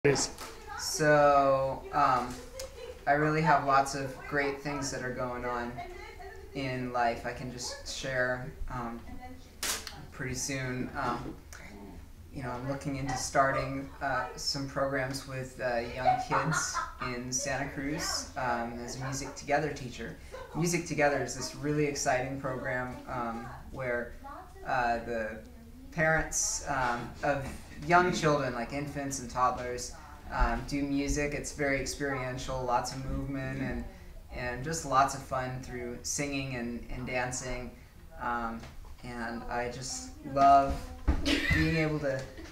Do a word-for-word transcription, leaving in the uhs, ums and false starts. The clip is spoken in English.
Is. So, um, I really have lots of great things that are going on in life. I can just share um, pretty soon. Um, you know, I'm looking into starting uh, some programs with uh, young kids in Santa Cruz um, as a Music Together teacher. Music Together is this really exciting program um, where uh, the parents um, of young children, like infants and toddlers, um, do music. It's very experiential, lots of movement, and and just lots of fun through singing and, and dancing. Um, and I just love being able to